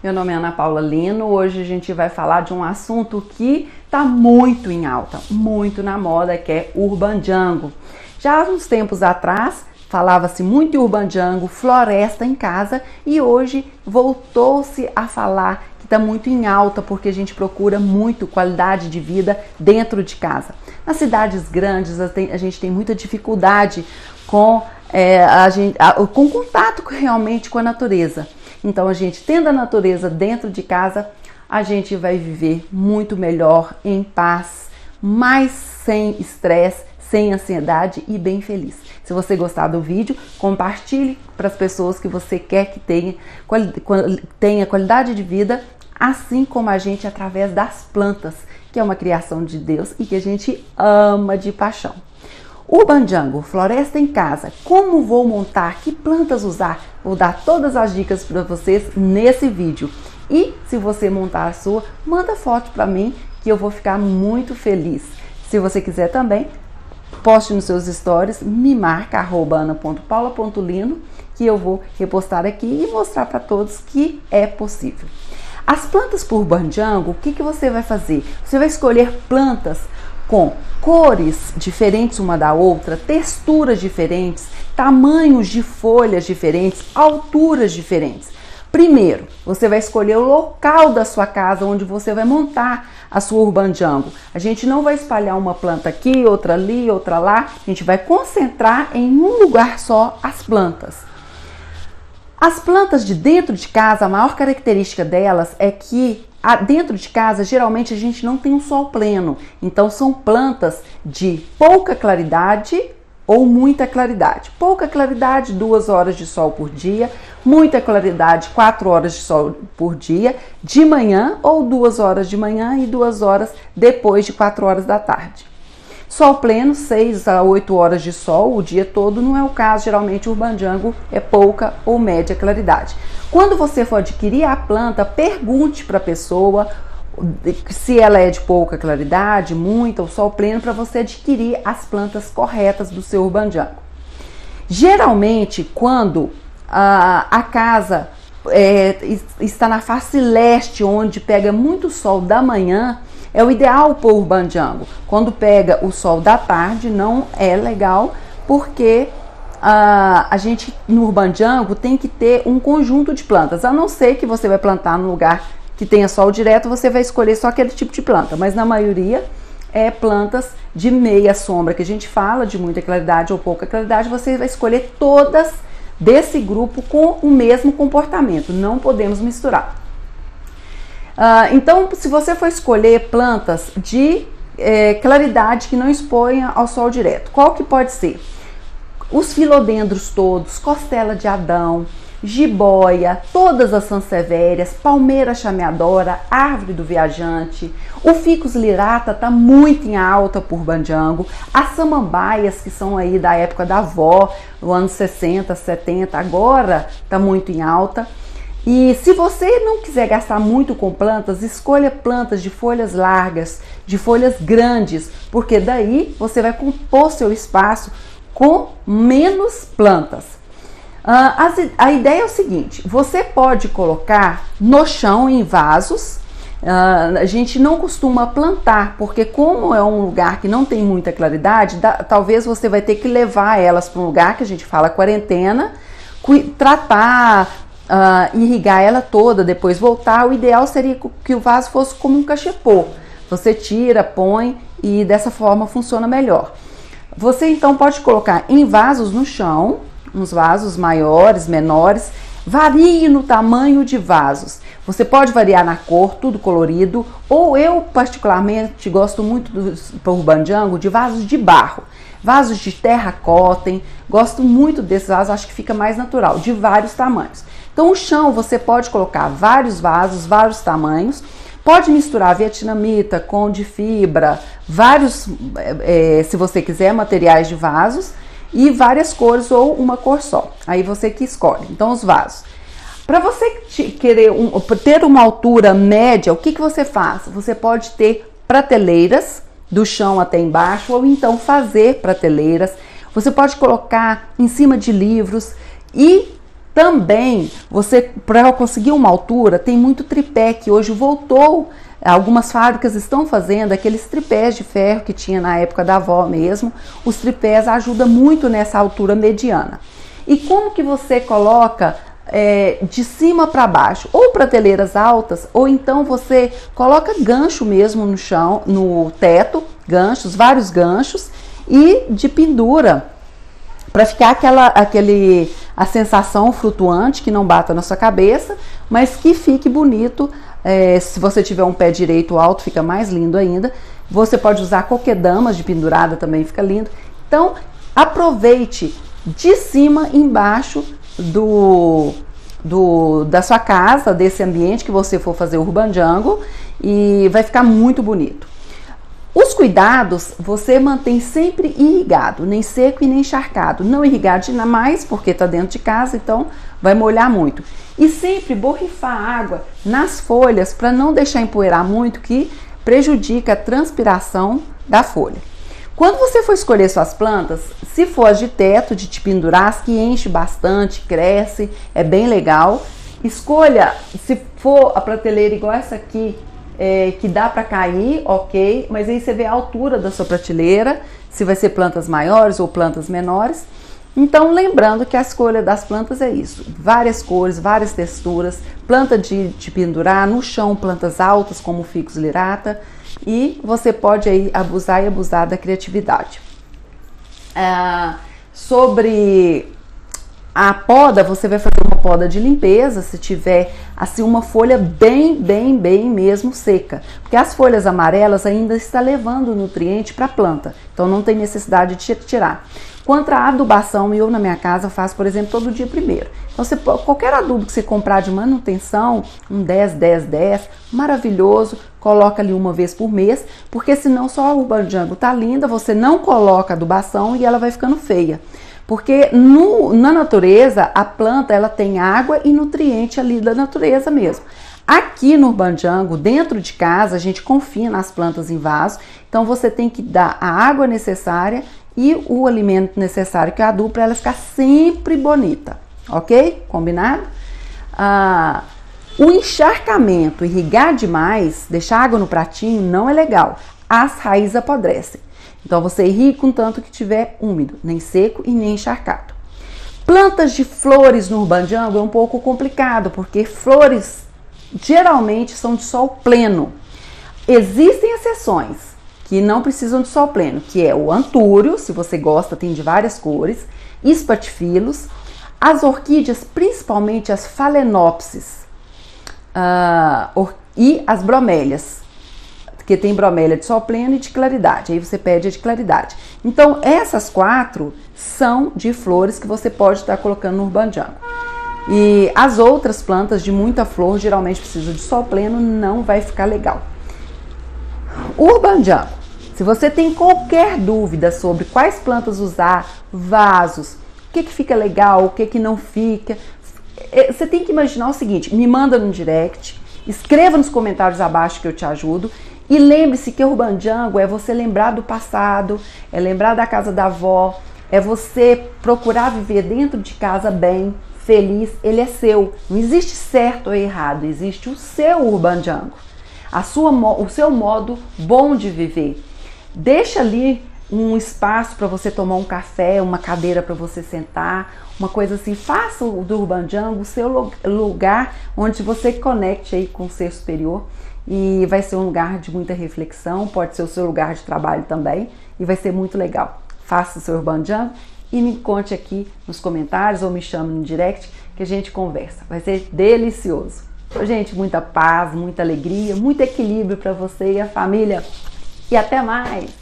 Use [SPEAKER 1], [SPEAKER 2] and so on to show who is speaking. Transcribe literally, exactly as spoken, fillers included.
[SPEAKER 1] Meu nome é Ana Paula Lino. Hoje a gente vai falar de um assunto que está muito em alta, muito na moda, que é Urban Jungle. Já há uns tempos atrás falava-se muito em Urban Jungle, floresta em casa, e hoje voltou-se a falar que está muito em alta porque a gente procura muito qualidade de vida dentro de casa. Nas cidades grandes a gente tem muita dificuldade com, é, a gente, a, com contato realmente com a natureza. Então a gente tendo a natureza dentro de casa, a gente vai viver muito melhor, em paz, mais sem estresse, sem ansiedade e bem feliz. Se você gostar do vídeo, compartilhe para as pessoas que você quer que tenha, tenha qualidade de vida, assim como a gente, através das plantas, que é uma criação de Deus e que a gente ama de paixão. Urban Jungle, floresta em casa, como vou montar, que plantas usar, vou dar todas as dicas para vocês nesse vídeo. E se você montar a sua, manda foto para mim que eu vou ficar muito feliz. Se você quiser também, poste nos seus stories, me marca, arroba ana ponto paula ponto lino, que eu vou repostar aqui e mostrar para todos que é possível. As plantas por Urban Jungle, o que, que você vai fazer? Você vai escolher plantas com cores diferentes uma da outra, texturas diferentes, tamanhos de folhas diferentes, alturas diferentes. Primeiro, você vai escolher o local da sua casa onde você vai montar a sua Urban Jungle. A gente não vai espalhar uma planta aqui, outra ali, outra lá. A gente vai concentrar em um lugar só as plantas. As plantas de dentro de casa, a maior característica delas é que dentro de casa, geralmente a gente não tem um sol pleno. Então são plantas de pouca claridade ou muita claridade. Pouca claridade, duas horas de sol por dia. Muita claridade, quatro horas de sol por dia, de manhã, ou duas horas de manhã e duas horas depois de quatro horas da tarde. Sol pleno, seis a oito horas de sol o dia todo, não é o caso. Geralmente o Urban Jungle é pouca ou média claridade. Quando você for adquirir a planta, pergunte para a pessoa se ela é de pouca claridade, muita ou sol pleno, para você adquirir as plantas corretas do seu Urban Jungle. Geralmente, quando a, a casa é, está na face leste, onde pega muito sol da manhã, é o ideal para o Urban Jungle. Quando pega o sol da tarde, não é legal, porque uh, a gente no Urban Jungle tem que ter um conjunto de plantas. A não ser que você vai plantar no lugar que tenha sol direto, você vai escolher só aquele tipo de planta. Mas na maioria é plantas de meia sombra, que a gente fala, de muita claridade ou pouca claridade. Você vai escolher todas desse grupo com o mesmo comportamento. Não podemos misturar. Uh, então, se você for escolher plantas de é, claridade que não exponha ao sol direto, qual que pode ser? Os filodendros todos, costela de Adão, jiboia, todas as sansevérias, palmeira chameadora, árvore do viajante, o ficus lirata está muito em alta por Urban Jungle, as samambaias, que são aí da época da avó, no anos sessenta, setenta, agora está muito em alta. E se você não quiser gastar muito com plantas, escolha plantas de folhas largas, de folhas grandes, porque daí você vai compor seu espaço com menos plantas. Uh, a ideia é o seguinte: você pode colocar no chão, em vasos. Uh, a gente não costuma plantar, porque como é um lugar que não tem muita claridade, da, talvez você vai ter que levar elas para um lugar que a gente fala quarentena, tratar, Uh, irrigar ela toda, depois voltar. O ideal seria que o vaso fosse como um cachepô. Você tira, põe e dessa forma funciona melhor. Você então pode colocar em vasos no chão, uns vasos maiores, menores. Varie no tamanho de vasos. Você pode variar na cor, tudo colorido, ou eu particularmente gosto muito do Urban Jungle de vasos de barro. Vasos de terracota, gosto muito desses vasos, acho que fica mais natural, de vários tamanhos. Então o chão você pode colocar vários vasos, vários tamanhos, pode misturar vietnamita com de fibra, vários, é, se você quiser, materiais de vasos, e várias cores ou uma cor só, aí você que escolhe. Então os vasos. Para você querer um, ter uma altura média, o que, que você faz? Você pode ter prateleiras, do chão até embaixo, ou então fazer prateleiras. Você pode colocar em cima de livros e Também, você, para conseguir uma altura, tem muito tripé que hoje voltou. Algumas fábricas estão fazendo aqueles tripés de ferro que tinha na época da avó mesmo. Os tripés ajudam muito nessa altura mediana. E como que você coloca é, de cima para baixo? Ou prateleiras altas, ou então você coloca gancho mesmo no chão, no teto, ganchos, vários ganchos, e de pendura, para ficar aquela, aquele, a sensação flutuante, que não bata na sua cabeça, mas que fique bonito. É, se você tiver um pé direito alto, fica mais lindo ainda. Você pode usar coquedamas de pendurada, também fica lindo. Então, aproveite de cima embaixo do, do, da sua casa, desse ambiente que você for fazer o Urban Jungle, e vai ficar muito bonito. Os cuidados, você mantém sempre irrigado, nem seco e nem encharcado. Não irrigado demais, porque está dentro de casa, então vai molhar muito. E sempre borrifar água nas folhas para não deixar empoeirar muito, que prejudica a transpiração da folha. Quando você for escolher suas plantas, se for as de teto, de te pendurar, as que enche bastante, cresce, é bem legal. Escolha, se for a prateleira igual essa aqui, É, que dá para cair, ok, mas aí você vê a altura da sua prateleira, se vai ser plantas maiores ou plantas menores. Então, lembrando que a escolha das plantas é isso, várias cores, várias texturas, planta de, de pendurar, no chão plantas altas como o Ficus lirata, e você pode aí abusar e abusar da criatividade. Ah, sobre a poda, você vai fazer uma poda de limpeza se tiver assim uma folha bem, bem, bem mesmo seca, porque as folhas amarelas ainda está levando nutriente para a planta, então não tem necessidade de tirar. Quanto à adubação, eu na minha casa faço, por exemplo, todo dia primeiro. Então, você, qualquer adubo que você comprar de manutenção, um dez, dez, dez, maravilhoso, coloca ali uma vez por mês, porque senão só a Urban Jungle tá linda, você não coloca adubação e ela vai ficando feia. Porque no, na natureza, a planta ela tem água e nutriente ali da natureza mesmo. Aqui no Urban Jungle, dentro de casa, a gente confia nas plantas em vaso, então você tem que dar a água necessária e o alimento necessário, que é a adubo, para ela ficar sempre bonita, ok? Combinado? Ah, o encharcamento, irrigar demais, deixar água no pratinho, não é legal. As raízes apodrecem. Então, você irriga com tanto que tiver úmido, nem seco e nem encharcado. Plantas de flores no Urban Jungle é um pouco complicado, porque flores geralmente são de sol pleno. Existem exceções que não precisam de sol pleno, que é o antúrio, se você gosta, tem de várias cores, espatifilus, as orquídeas, principalmente as phalaenopsis, uh, e as bromélias, que tem bromélia de sol pleno e de claridade, aí você pede a de claridade. Então, essas quatro são de flores que você pode estar colocando no Urban Jungle. E as outras plantas de muita flor, geralmente precisam de sol pleno, não vai ficar legal. Urban Jungle, se você tem qualquer dúvida sobre quais plantas usar, vasos, o que que fica legal, o que que não fica, você tem que imaginar o seguinte, me manda no direct, escreva nos comentários abaixo que eu te ajudo. E lembre-se que o Urban Jungle é você lembrar do passado, é lembrar da casa da avó, é você procurar viver dentro de casa bem, feliz, ele é seu. Não existe certo ou errado, existe o seu Urban Jungle, a sua, o seu modo bom de viver. Deixa ali um espaço para você tomar um café, uma cadeira para você sentar, uma coisa assim, faça do Urban Jungle o seu lugar onde você conecte aí com o ser superior. E vai ser um lugar de muita reflexão, pode ser o seu lugar de trabalho também, e vai ser muito legal. Faça o seu Urban Jungle e me conte aqui nos comentários ou me chame no direct que a gente conversa. Vai ser delicioso. Gente, muita paz, muita alegria, muito equilíbrio para você e a família. E até mais!